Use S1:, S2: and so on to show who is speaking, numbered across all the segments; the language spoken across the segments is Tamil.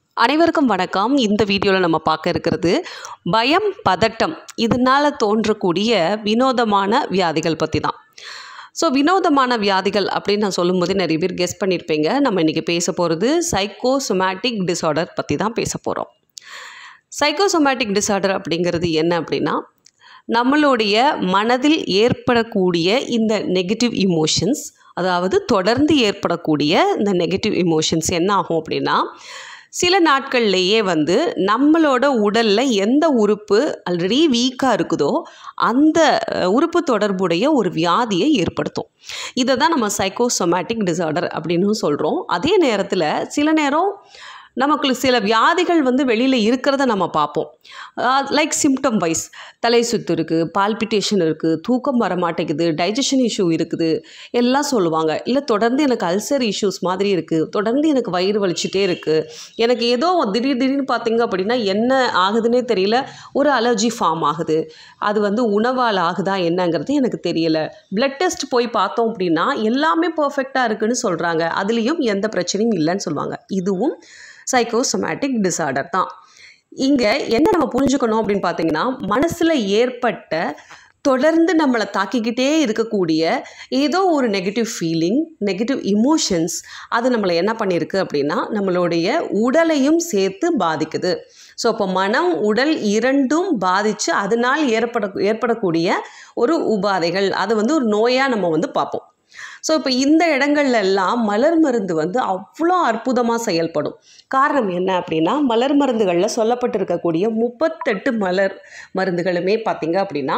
S1: அனைவருக்கும் வணக்கம். இந்த வீடியோவில் நம்ம பார்க்க இருக்கிறது பயம், பதட்டம் இதனால் தோன்றக்கூடிய வினோதமான வியாதிகள் பற்றி தான். ஸோ வினோதமான வியாதிகள் அப்படின்னு நான் சொல்லும்போது நிறைய பேர் கெஸ் பண்ணியிருப்பீங்க. நம்ம இன்றைக்கி பேச போகிறது சைக்கோசோமேட்டிக் டிஸார்டர் பற்றி தான் பேச போகிறோம். சைக்கோசோமேட்டிக் டிஸார்டர் அப்படிங்கிறது என்ன அப்படின்னா, நம்மளுடைய மனதில் ஏற்படக்கூடிய இந்த நெகட்டிவ் இமோஷன்ஸ், அதாவது தொடர்ந்து ஏற்படக்கூடிய இந்த நெகட்டிவ் இமோஷன்ஸ் என்ன ஆகும் அப்படின்னா, சில நாட்கள்லேயே நம்மளோட உடலில் எந்த உறுப்பு ஆல்ரெடி வீக்காக இருக்குதோ அந்த உறுப்பு தொடர்புடைய ஒரு வியாதியை ஏற்படுத்தும். இதை தான் நம்ம சைக்கோசோமேட்டிக் டிஸார்டர் அப்படின்னு சொல்கிறோம். அதே நேரத்தில் சில நேரம் நமக்கு சில வியாதிகள் வெளியில் இருக்கிறத நம்ம பார்ப்போம். லைக் சிம்டம் வைஸ் தலை சுத்து இருக்குது, பால்பிட்டேஷன் இருக்குது, தூக்கம் வர மாட்டேங்குது, டைஜஷன் இஷ்யூ இருக்குது எல்லாம் சொல்லுவாங்க. இல்லை தொடர்ந்து எனக்கு அல்சர் இஷ்யூஸ் மாதிரி இருக்குது, தொடர்ந்து எனக்கு வயிறு வலிச்சுட்டே இருக்குது, எனக்கு ஏதோ திடீர்னு பார்த்திங்க அப்படின்னா என்ன ஆகுதுன்னே தெரியல, ஒரு அலர்ஜி ஃபார்ம் ஆகுது, அது உணவால் ஆகுதா என்னங்கிறது எனக்கு தெரியலை, பிளட் டெஸ்ட் போய் பார்த்தோம் அப்படின்னா எல்லாமே பர்ஃபெக்டாக இருக்குதுன்னு சொல்கிறாங்க, அதுலேயும் எந்த பிரச்சனையும் இல்லைன்னு சொல்லுவாங்க. இதுவும் சைக்கோசோமேட்டிக் டிஸார்டர் தான். இங்கே என்ன நம்ம புரிஞ்சுக்கணும் அப்படின்னு பார்த்தீங்கன்னா, மனசில் ஏற்பட்ட தொடர்ந்து நம்மளை தாக்கிக்கிட்டே இருக்கக்கூடிய ஏதோ ஒரு நெகட்டிவ் ஃபீலிங், நெகட்டிவ் இமோஷன்ஸ் அது நம்மளை என்ன பண்ணியிருக்கு அப்படின்னா நம்மளுடைய உடலையும் சேர்த்து பாதிக்குது. ஸோ இப்போ மனம், உடல் இரண்டும் பாதித்து அதனால் ஏற்படக்கூடிய ஒரு உபாதைகள், அதை ஒரு நோயாக நம்ம பார்ப்போம். ஸோ இப்போ இந்த இடங்கள்லாம் மலர் மருந்து அவ்வளோ அற்புதமாக செயல்படும். காரணம் என்ன அப்படின்னா, மலர் மருந்துகளில் சொல்லப்பட்டிருக்கக்கூடிய 38 மலர் மருந்துகளுமே பார்த்திங்க அப்படின்னா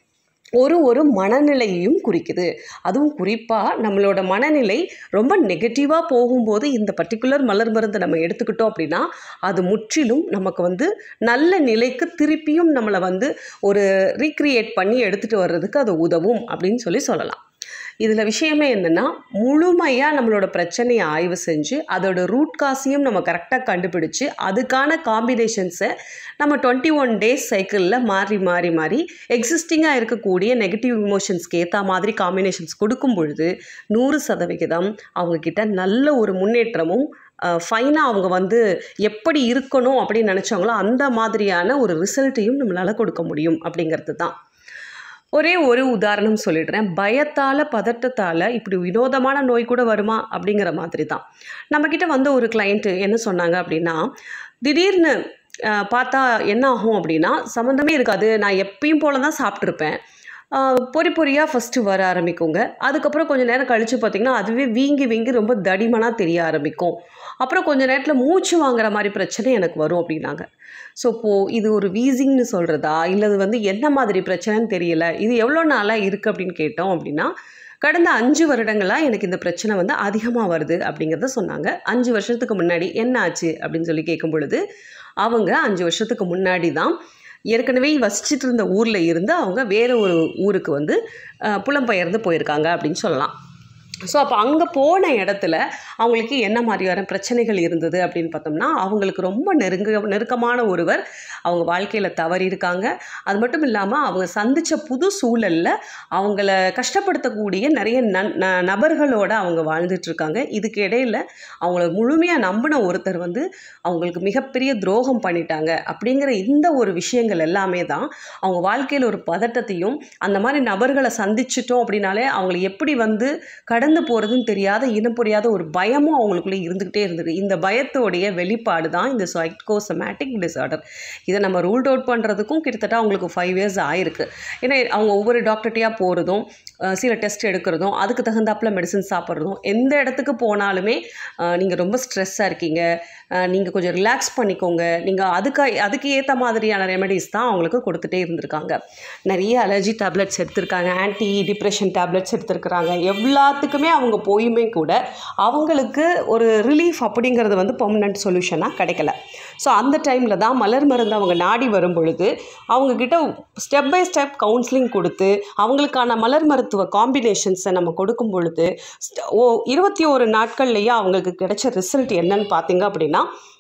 S1: ஒரு மனநிலையையும் குறிக்குது. அதுவும் குறிப்பாக நம்மளோட மனநிலை ரொம்ப நெகட்டிவாக போகும்போது இந்த பர்டிகுலர் மலர் மருந்து நம்ம எடுத்துக்கிட்டோம் அப்படின்னா அது முற்றிலும் நமக்கு நல்ல நிலைக்கு திருப்பியும் நம்மளை ஒரு ரீக்ரியேட் பண்ணி எடுத்துகிட்டு வர்றதுக்கு அது உதவும் அப்படின்னு சொல்லலாம். இதில் விஷயமே என்னென்னா, முழுமையாக நம்மளோட பிரச்சனையை ஆய்வு செஞ்சு அதோட ரூட் காஸையும் நம்ம கரெக்டாக கண்டுபிடிச்சு அதுக்கான காம்பினேஷன்ஸை நம்ம 21 டேஸ் சைக்கிளில் மாறி எக்ஸிஸ்டிங்காக இருக்கக்கூடிய நெகட்டிவ் இமோஷன்ஸ்க்கு ஏற்ற மாதிரி காம்பினேஷன்ஸ் கொடுக்கும் பொழுது 100% அவங்கக்கிட்ட நல்ல ஒரு முன்னேற்றமும் ஃபைனாக அவங்க எப்படி இருக்கணும் அப்படின்னு நினச்சாங்களோ அந்த மாதிரியான ஒரு ரிசல்ட்டையும் நம்மளால் கொடுக்க முடியும் அப்படிங்கிறது தான். ஒரே ஒரு உதாரணம் சொல்லிடுறேன். பயத்தால், பதட்டத்தால் இப்படி வினோதமான நோய் கூட வருமா அப்படிங்கிற மாதிரி தான். நம்மக்கிட்ட ஒரு கிளைண்ட்டு என்ன சொன்னாங்க அப்படின்னா, திடீர்னு பார்த்தா என்ன ஆகும் அப்படின்னா, சம்மந்தமே இருக்காது, நான் எப்பயும் போல தான் சாப்பிட்ருப்பேன், பொறியாக ஃபஸ்ட்டு வர ஆரம்பிக்குங்க. அதுக்கப்புறம் கொஞ்சம் நேரம் கழித்து பார்த்திங்கன்னா அதுவே வீங்கி ரொம்ப தடிமனாக தெரிய ஆரம்பிக்கும். அப்புறம் கொஞ்சம் நேரத்தில் மூச்சு வாங்குற மாதிரி பிரச்சனை எனக்கு வரும் அப்படின்னாங்க. ஸோ இப்போது இது ஒரு வீசிங்னு சொல்கிறதா, இல்லை அது என்ன மாதிரி பிரச்சனைன்னு தெரியல, இது எவ்வளோ நாளாக இருக்குது அப்படின்னு கேட்டோம் அப்படின்னா, கடந்த 5 வருடங்களாக எனக்கு இந்த பிரச்சனை அதிகமாக வருது அப்படிங்கிறத சொன்னாங்க. 5 வருஷத்துக்கு முன்னாடி என்ன ஆச்சு அப்படின்னு சொல்லி கேட்கும் பொழுது, அவங்க 5 வருஷத்துக்கு முன்னாடி தான் ஏற்கனவே வசிச்சுட்டு இருந்த ஊரில் இருந்து அவங்க வேறு ஒரு ஊருக்கு புலம்பெயர்ந்து போயிருக்காங்க அப்படின்னு சொல்லலாம். ஸோ அப்போ அங்கே போன இடத்துல அவங்களுக்கு என்ன மாதிரியான பிரச்சனைகள் இருந்தது அப்படின்னு பார்த்தோம்னா, அவங்களுக்கு ரொம்ப நெருக்கமான ஒருவர் அவங்க வாழ்க்கையில் தவறியிருக்காங்க. அது மட்டும் இல்லாமல் அவங்க சந்தித்த புது சூழலில் அவங்கள கஷ்டப்படுத்தக்கூடிய நிறைய நபர்களோடு அவங்க வாழ்ந்துட்டுருக்காங்க. இதுக்கு இடையில் அவங்கள முழுமையாக நம்பின ஒருத்தர் அவங்களுக்கு மிகப்பெரிய துரோகம் பண்ணிட்டாங்க அப்படிங்கிற இந்த ஒரு விஷயங்கள் எல்லாமே தான் அவங்க வாழ்க்கையில் ஒரு பதட்டத்தையும், அந்த மாதிரி நபர்களை சந்திச்சிட்டோம் அப்படின்னாலே அவங்களை எப்படி கடந்து போகிறதுன்னு தெரியாத, இனம் புரியாத ஒரு பயமும் அவங்களுக்குள்ளே இருந்துக்கிட்டே இருந்தது. இந்த பயத்தோடைய வெளிப்பாடு தான் இந்த சைக்கோசோமேட்டிக் டிஸார்டர். இதை நம்ம ரூல்ட் அவுட் பண்ணுறதுக்கும் கிட்டத்தட்ட அவங்களுக்கு 5 இயர்ஸ் ஆயிருக்கு. ஏன்னா அவங்க ஒவ்வொரு டாக்டர்கிட்டையாக போகிறதும், சில டெஸ்ட் எடுக்கிறதும், அதுக்கு தகுந்தாப்பில் மெடிசன் சாப்பிட்றதும், எந்த இடத்துக்கு போனாலுமே நீங்கள் ரொம்ப ஸ்ட்ரெஸ்ஸாக இருக்கீங்க, நீங்கள் கொஞ்சம் ரிலாக்ஸ் பண்ணிக்கோங்க, நீங்கள் அதுக்கு ஏற்ற மாதிரியான ரெமெடிஸ் தான் அவங்களுக்கு கொடுத்துட்டே இருந்திருக்காங்க. நிறைய அலர்ஜி டேப்லெட்ஸ் எடுத்திருக்காங்க, ஆன்டி டிப்ரெஷன் டேப்லெட்ஸ் எடுத்திருக்கிறாங்க. எல்லாத்துக்குமே அவங்க போயுமே கூட அவங்களுக்கு ஒரு ரிலீஃப் அப்படிங்கிறது பெர்மனன்ட் சொல்யூஷனாக கிடைக்கல. ஸோ அந்த டைமில் தான் மலர் மருந்து அவங்க நாடி வரும் பொழுது அவங்கக்கிட்ட ஸ்டெப் பை ஸ்டெப் கவுன்சிலிங் கொடுத்து அவங்களுக்கான மலர் மருத்துவ காம்பினேஷன்ஸை நம்ம கொடுக்கும் பொழுது 21 நாட்கள்லேயே அவங்களுக்கு கிடைச்ச ரிசல்ட் என்னன்னு பார்த்தீங்க அப்படின்னா,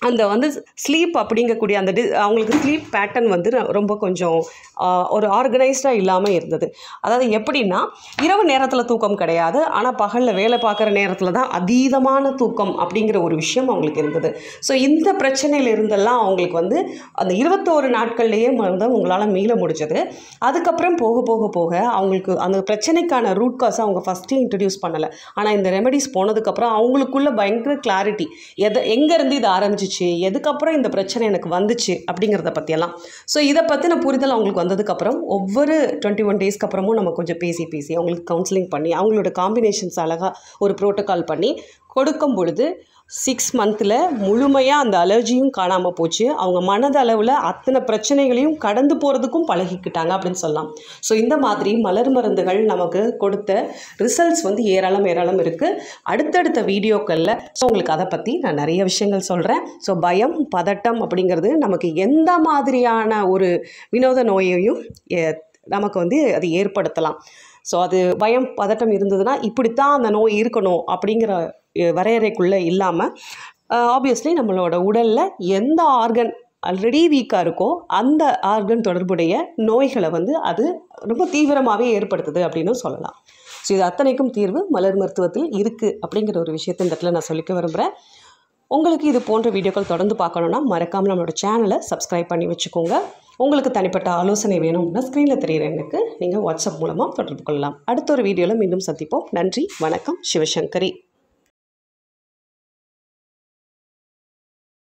S1: அந்த வந்து ஸ்லீப் அப்படிங்கக்கூடிய அந்த அவங்களுக்கு ஸ்லீப் பேட்டர்ன் வந்து ரொம்ப கொஞ்சம் ஒரு ஆர்கனைஸ்டாக இல்லாமல் இருந்தது. அதாவது எப்படின்னா, இரவு நேரத்தில் தூக்கம் கிடையாது, ஆனால் பகலில் வேலை பார்க்குற நேரத்தில் தான் அதீதமான தூக்கம் அப்படிங்கிற ஒரு விஷயம் அவங்களுக்கு இருந்தது. ஸோ இந்த பிரச்சனையில் இருந்தெல்லாம் அவங்களுக்கு வந்து அந்த 21 நாட்கள்லேயே வந்து உங்களால் மீள முடிஞ்சது. அதுக்கப்புறம் போக போக போக அவங்களுக்கு அந்த பிரச்சனைக்கான ரூட் காஸை அவங்க ஃபஸ்ட்டே இன்ட்ரடியூஸ் பண்ணலை. ஆனால் இந்த ரெமெடிஸ் போனதுக்கப்புறம் அவங்களுக்குள்ள பயங்கர கிளாரிட்டி, எங்கேருந்து இது ஆரம்பிச்சிச்சு, எதுக்கப்புறம் இந்த பிரச்சனை எனக்கு வந்துச்சு அப்படிங்கிறத பற்றியெல்லாம். ஸோ இதை பற்றின புரிதல் அவங்களுக்கு வந்ததுக்கப்புறம் ஒவ்வொரு 21 டேஸ்க்கு அப்புறமும் நம்ம கொஞ்சம் பேசி அவங்களுக்கு கவுன்சிலிங் பண்ணி அவங்களோட காம்பினேஷன்ஸ் அழகாக ஒரு ப்ரோட்டோக்கால் பண்ணி கொடுக்கும் பொழுது 6 மந்தில் முழுமையாக அந்த அலர்ஜியும் காணாமல் போச்சு. அவங்க மனதளவில் அத்தனை பிரச்சனைகளையும் கடந்து போகிறதுக்கும் பழகிக்கிட்டாங்க அப்படின்னு சொல்லலாம். ஸோ இந்த மாதிரி மலர் மருந்துகள் நமக்கு கொடுத்த ரிசல்ட்ஸ் வந்து ஏராளம் இருக்குது. அடுத்தடுத்த வீடியோக்களில் ஸோ உங்களுக்கு அதை பற்றி நான் நிறைய விஷயங்கள் சொல்கிறேன். ஸோ பயம், பதட்டம் அப்படிங்கிறது நமக்கு எந்த மாதிரியான ஒரு வினோத நோயையும் நமக்கு வந்து அது ஏற்படுத்தலாம். ஸோ அது பயம், பதட்டம் இருந்ததுன்னா இப்படித்தான் அந்த நோய் இருக்கணும் அப்படிங்கிற வரையறைக்குள்ளே இல்லாமல் ஆப்வியஸ்லி நம்மளோட உடலில் எந்த ஆர்கன் ஆல்ரெடி வீக்காக இருக்கோ அந்த ஆர்கன் தொடர்புடைய நோய்களை வந்து அது ரொம்ப தீவிரமாகவே ஏற்படுத்துது அப்படின்னு சொல்லலாம். ஸோ இது அத்தனைக்கும் தீர்வு மலர் மருத்துவத்தில் இருக்குது அப்படிங்கிற ஒரு விஷயத்தை இந்த இடத்துல நான் சொல்லிக்க விரும்புகிறேன். உங்களுக்கு இது போன்ற வீடியோக்கள் தொடர்ந்து பார்க்கணுன்னா மறக்காமல் நம்மளோட சேனலை சப்ஸ்கிரைப் பண்ணி வச்சுக்கோங்க. உங்களுக்கு தனிப்பட்ட ஆலோசனை வேணும்னா ஸ்க்ரீனில் தெரிகிற எனக்கு நீங்கள் வாட்ஸ்அப் மூலமாக தொடர்பு கொள்ளலாம். அடுத்த ஒரு வீடியோவில் மீண்டும் சந்திப்போம். நன்றி, வணக்கம். சிவசங்கரி.